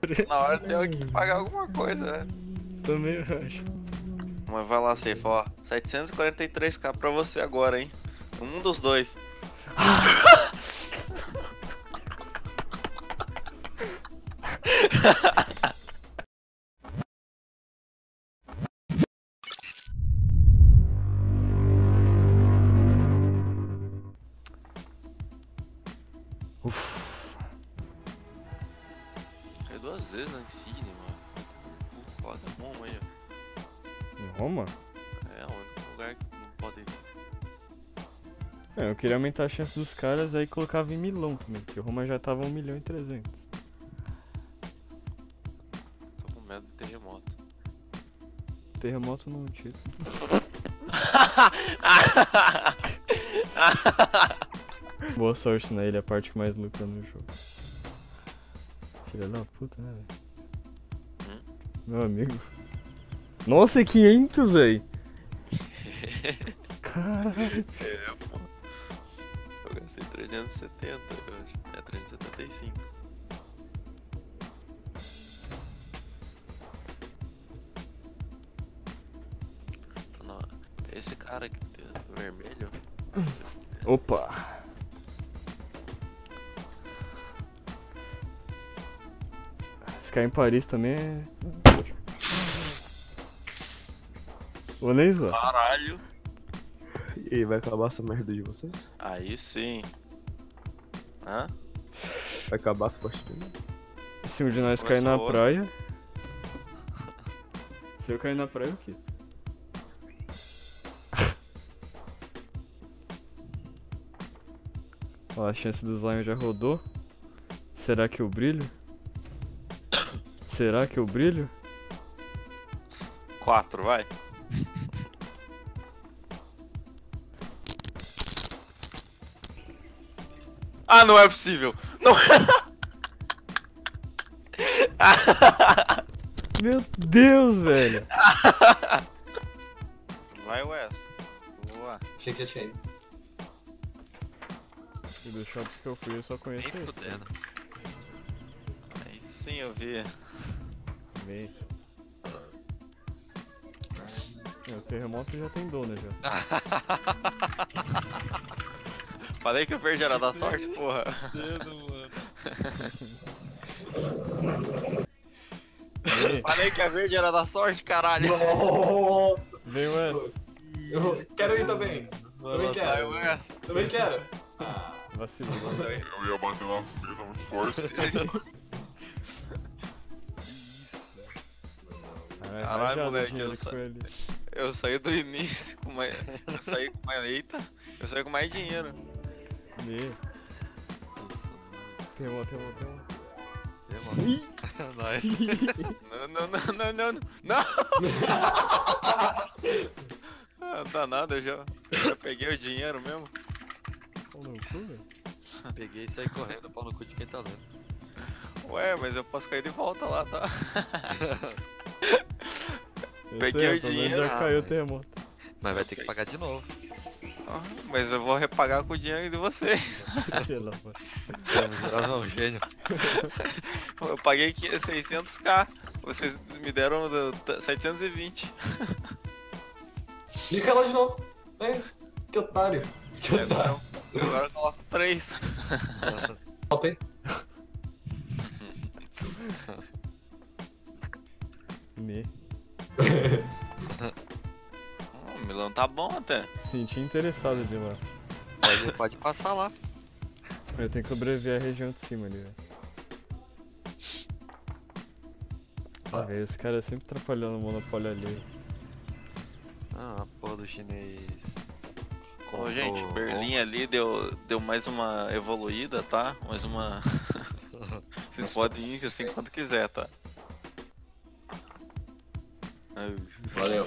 Na hora tem que pagar alguma coisa, né? Também acho. Mas vai lá, Safe, ó. 743k pra você agora, hein? Um dos dois. Uff. Caiu 2 vezes na Insigne, mano. Foda, Roma aí, ó. Em Roma? É o único lugar que não pode ir. É, eu queria aumentar a chance dos caras, aí colocava em Milão também, porque Roma já tava 1.300.000. Tô com medo de terremoto. Terremoto não tira. Boa sorte na ilha, a parte que mais lucra no jogo. Filha da puta, né, velho? Meu amigo. Nossa, 500, velho! Caralho. É, pô. Eu gastei 370, eu acho. É 375. Tá na hora. Esse cara aqui, vermelho. Opa! Se cair em Paris também é... Vou nem zoar. Caralho. E aí, vai acabar essa merda de vocês? Aí sim. Hã? Vai acabar essa partida? Se um de nós cair Começa na outra. praia... Se eu cair na praia, o quê? Ó, a chance dos Lions já rodou. Será que eu brilho? Será que eu brilho? 4, vai. Ah, não é possível. Não é. Meu Deus, velho! Vai, Wes. Boa. Achei que já tinha ido. E dos shops que eu fui, eu só Nem conheço esse. fudendo. Aí sim eu vi. Vem. O terremoto já tem dono já. Falei que o verde era da sorte, porra. Vem, Falei que a verde era da sorte, caralho. vem, Wes. Eu quero ir também. Também Vai, quero. Wes. Também quero. Ah, Vacilou. Eu ia bater na mesa muito forte. Caralho, moleque, eu ali. Eu saí do início com mais. Eu saí com mais. Eita! Eu saí com mais dinheiro. Vem. isso. Terremoto, terremoto, terremoto. Nós. Não. Ah, danado, eu já peguei o dinheiro mesmo. Pau no cu, velho. Peguei e saí correndo, pau no cu de quem tá lendo. Ué, mas eu posso cair de volta lá, tá? Eu Peguei sei, o pelo menos dinheiro. já caiu o velho. terremoto. Mas vai ter que pagar de novo. Ah, mas eu vou repagar com o dinheiro de vocês. Pelo amor. Não, gênio. Eu paguei 600k, vocês me deram 720. Clica lá de novo. É, que otário. Que otário. Agora eu coloco 3. Voltei. Me. O Milão tá bom até. Senti interessado de lá. Pode passar lá. Eu tenho que sobreviver à região de cima ali, velho. Ah, velho, os caras sempre atrapalhando o monopólio ali. Ah, porra do chinês. Ô, gente, Berlim ali deu mais uma evoluída, tá? Mais uma... Vocês podem ir assim quando quiser, tá? Valeu.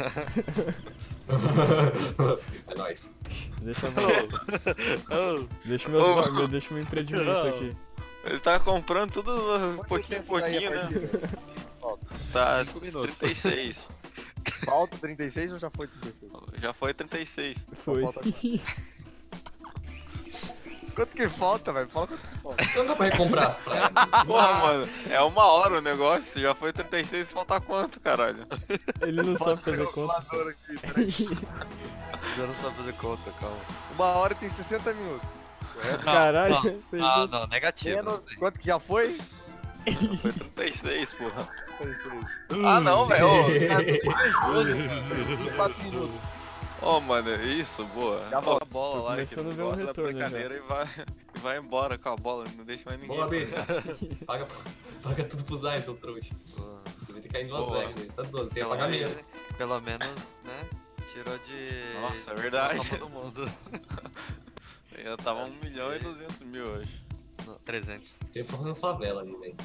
É nóis. Deixa Oh, deixa deixa meu empreendimento Não. aqui. ele tá comprando tudo pouquinho em pouquinho, né? Tá 5 minutos. 36. Falta 36 ou já foi 36? Já foi 36. Foi. falta Quanto que falta, velho? Fala quanto que falta. Não dá pra recomprar as praias. Porra, mano, é 1 hora o negócio, já foi 36, falta quanto, caralho? Ele não sabe fazer conta. Calculadora aqui, peraí. Já não sabe fazer conta, calma. 1 hora tem 60 minutos. Caralho, não, você Ah, não, negativo. Menos, quanto que já foi? Foi 36, porra. 36. Ah não, velho, ô, tá invejoso. 4 minutos. Ô, mano, isso, boa. Já Ó, volto. a bola lá, que começando não a ver um gosta da retorno já. brincadeira e vai embora com a bola, não deixa mais ninguém. Boa, B. Paga tudo pro Zay, seu trouxa. Vai ter que cair em Las Boa. Vegas, né? Sabe, você ia Pelo pagar menos- menos. Pelo menos, né? Tirou de... Nossa, é verdade. da Copa do Mundo. Eu tava 1.200.000 hoje. Não, 300. Sempre só fazendo favela ali, velho.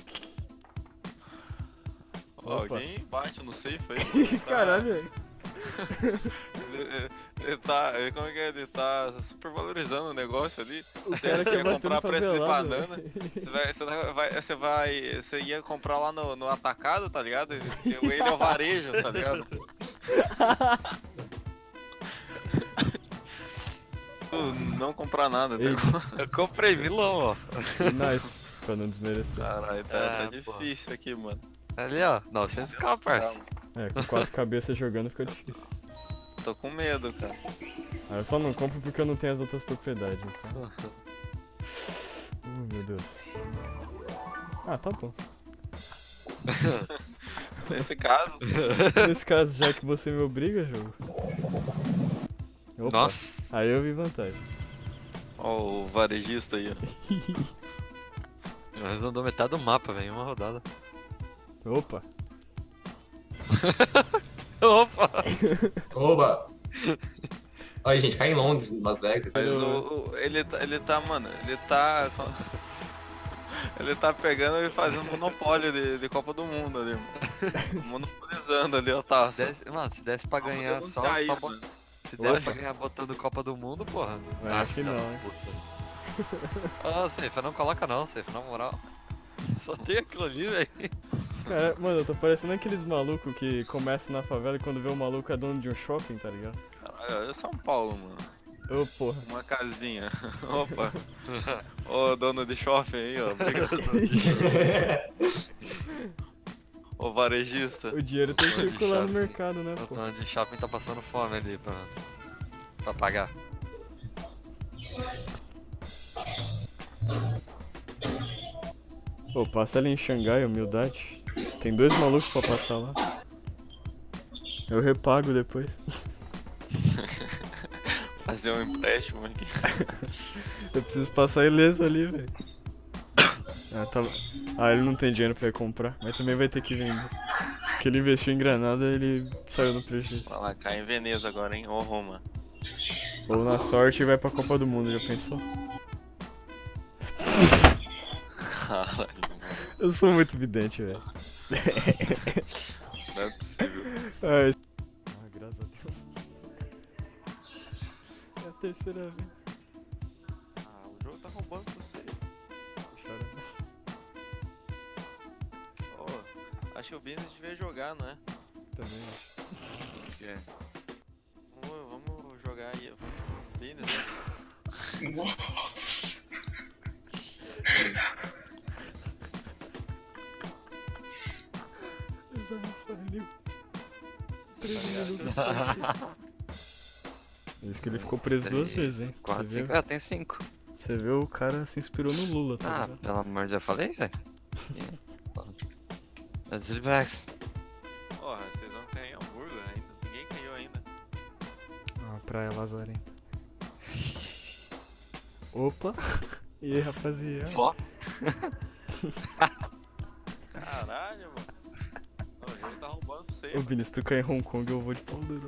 Ó, Opa. alguém bate no safe aí. Caralho, velho. Ele tá. Como é que é? Ele tá super valorizando o negócio ali. O Você cara ia quer bater comprar no preço de favelado, banana. velho. Você ia comprar lá no atacado, tá ligado? Ele é o varejo, tá ligado? Não comprar nada, Ei. tá? Eu comprei vilão, ó. Nice, pra não desmerecer. Caralho, tá Ah, difícil aqui, mano. Ali, ó. Não, deixa eu escapar, parça. É, com 4 cabeças jogando fica difícil. Tô com medo, cara. Ah, eu só não compro porque eu não tenho as outras propriedades, então. Meu Deus. Ah, tá bom. Nesse caso, Nesse caso, já que você me obriga, jogo. Opa, Nossa. aí eu vi vantagem. ó, o varejista aí, ó. Nós andou metade do mapa, velho, em uma rodada. Opa. Opa! Oba! Olha, gente, cai em Londres, em Las Vegas. Mas ele tá, mano, ele tá pegando e fazendo monopólio de Copa do Mundo ali, mano. Monopolizando ali, ó, tá. Mano, se desse pra ganhar só, Anunciar só isso, mano. se desse pra ganhar botando Copa do Mundo, porra. Mas acho que filha não, da hein. puta. Ah, Seifa, não coloca não, Seifa, na moral. Só tem aquilo ali, velho. Cara, mano, eu tô parecendo aqueles malucos que começam na favela e quando vê o maluco é dono de um shopping, tá ligado? Caralho, é São Paulo, mano. Ô, porra. Uma casinha. Opa. Ô, dono de shopping aí, ó. Obrigado. Ô, varejista. O dinheiro tem que Dono de circular no shopping. mercado, né, O pô? dono de shopping tá passando fome ali pra pagar. Pô, passa ali em Xangai, humildade. Tem 2 malucos pra passar lá. Eu repago depois. Fazer um empréstimo aqui. Eu preciso passar ileso ali, velho. Ah, tá... ah, ele não tem dinheiro pra comprar, mas também vai ter que vender. Porque ele investiu em Granada, ele saiu no prejuízo. Vai lá, cai em Veneza agora, hein? Ô, Roma. Ou na sorte vai pra Copa do Mundo, já pensou? Caralho, mano. Eu sou muito vidente, velho. Não é possível. Ai. Ah, graças a Deus. É a terceira vez. Ah, o jogo tá roubando você. Chora. Ô, acho que o Business devia jogar, não é? Também acho. É. Vamos jogar aí. Business, né? Falhou. 3 minutos. Isso que ele ficou preso 2 vezes, hein? 4, Você 5. viu? Ah, tem 5. Você vê, o cara se inspirou no Lula, tá Ah, ligado? pelo amor de Deus, eu falei, velho. É Deslibrax. Porra, vocês vão cair em Hamburgo ainda. Ninguém caiu ainda. Ah, praia lazarenta. Opa! E aí, rapaziada? Ó. Caralho, mano. Não, o jogo tá roubando pra você. Ô, Vini, se tu cair em Hong Kong, eu vou de pau duro.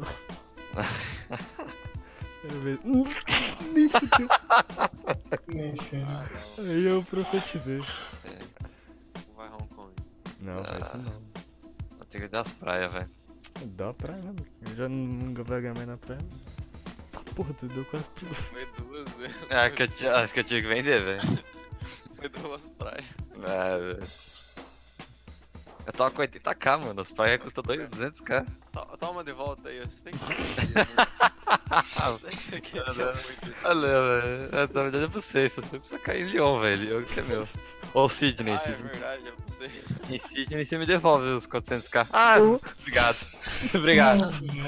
Quero ver. Nem fudeu. Ah, Aí eu profetizei. não. Vai Hong Kong. Não, vai isso não. Vou ter que ir das praias, velho. Dá a praia, né? Eu já nunca vai ganhar mais na praia. Ah, porra, tu deu quase tudo. Foi 2 vezes. É, acho que eu tinha que vender, velho. Foi 2 praias. É, velho. Eu tava com 80k, mano. As praias custam 200k. Tá toma de volta aí. Você tem que você que é muito. Olha, velho. Na verdade é pro safe, você não precisa cair em Leon, velho. Leon que é meu. Ou Sidney, Ah, é Sidney. verdade, é você. Em Sidney você me devolve os 400k. Ah, obrigado. Obrigado.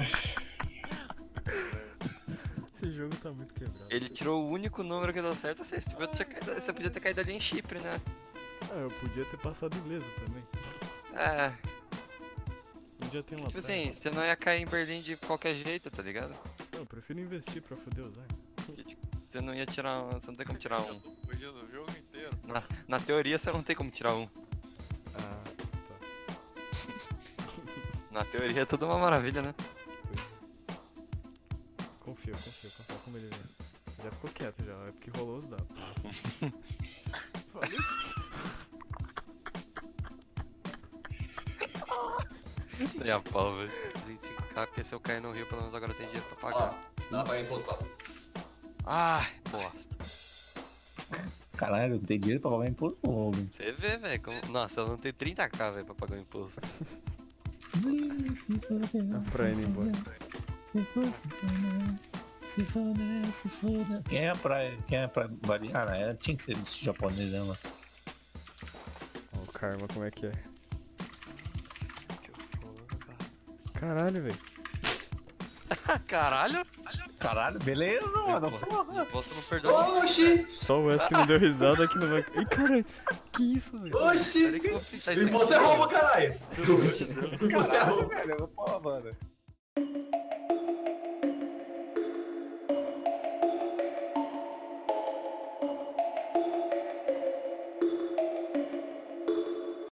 Esse jogo tá muito quebrado. Ele tirou o único número que deu certo, você podia ter caído ali em Chipre, né? Ah, eu podia ter passado ileso também. É, Um dia tem uma tipo praia. assim, você não ia cair em Berlim de qualquer jeito, tá ligado? Não, eu prefiro investir pra foder o Zay. Você não ia tirar um, você não tem como tirar um. Fugindo o jogo inteiro. Na teoria você não tem como tirar um. Ah, tá. Na teoria é tudo uma maravilha, né? Confia como ele vem. Já ficou quieto já, é porque rolou os dados. Falei. Tem a pau, velho. 25k, porque se eu cair no rio, pelo menos agora eu tenho dinheiro pra Ó, pagar. dá pra pagar imposto, ó. Ai, bosta. Caralho, tem dinheiro pra pagar imposto, pô. Você vê, velho. Nossa, eu não tenho 30k, velho, pra pagar o imposto. A praia indo embora. Se foda. Quem é pra variar? Ah, tinha que ser esse japonês, né, mano? Ó, o karma, como é que é? Caralho, velho. Caralho? Caralho, beleza, mano. O imposto não perdoa. Oxi! Só o Wes que não deu risada que não vai. Ih, caralho, que isso, velho? Oxi! Peraí que eu vou fritar O isso imposto é aqui. roubo, caralho! O imposto é roubo. velho, pô, mano.